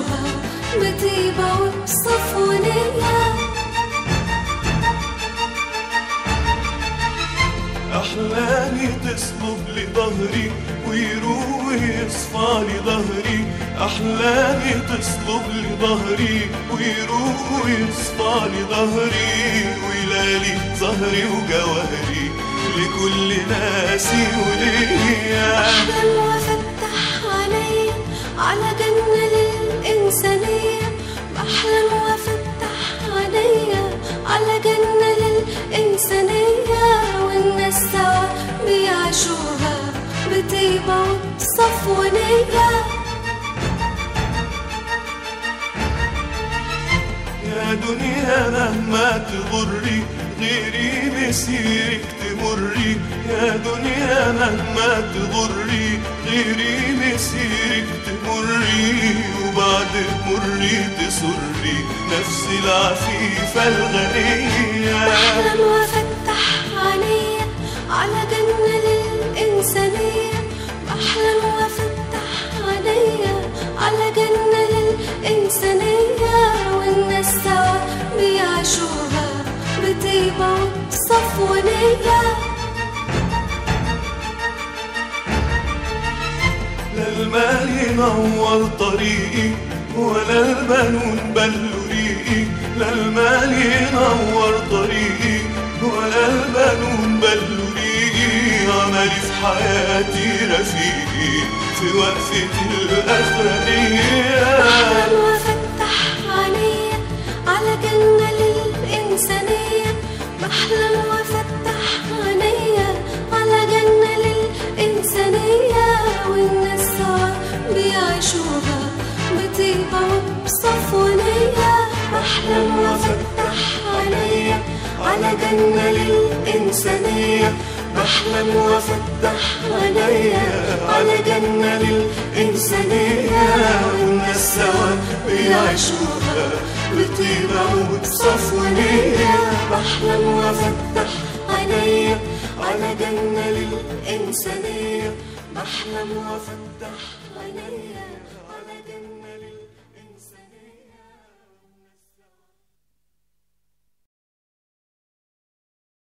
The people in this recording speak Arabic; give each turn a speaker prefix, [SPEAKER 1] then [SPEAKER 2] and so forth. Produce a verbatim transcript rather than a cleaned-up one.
[SPEAKER 1] بيعيشوها بطيبة وبصفو نية.
[SPEAKER 2] أحلامي تصلب لي ظهري ويروح ويصفى لي ظهري، أحلامي تصلب لي ظهري ويروح ويصفى لي ظهري، ويلالي ظهري وجوهري لكل ناسي وليا.
[SPEAKER 1] بحلم وافتح عيني على جنة للإنسانية، بحلم وافتح عيني على جنة للإنسانية، والناس سوا بيعيشوها بطيبة وبصفو نية.
[SPEAKER 2] يا دنيا مهما تغري غيري مسيرك تمري، يا دنيا مهما تغري غيري مسيرك تمري، وبعد مري تسري نفسي العفيفة الغنية.
[SPEAKER 1] بحلم وافتح عيني على جنة للإنسانية، بحلم وافتح عيني على جنة للإنسانية، والناس سوا بيعيشوها بطيبة وبصفو نية.
[SPEAKER 2] لا المال ينور طريقي ولا البنون بلوا ريقي، لا المال ينور طريقي ولا البنون بلوا ريقي، عملي في حياتي رفيقي في وقفة الأخرانية.
[SPEAKER 1] بحلم وافتح عيني على جنة للإنسانية، بحلم وافتح عيني على جنة للإنسانية، والناس سوا بيعيشوها بطيبة وبصفو نية. بحلم وافتح عيني على جنة للإنسانية، بحلم وافتح عيني على جنة للإنسانية، والناس سوا بيعيشوها بطيبة وبصفو نية. بحلم وافتح عيني على جنة للإنسانية، بحلم وافتح عيني على جنة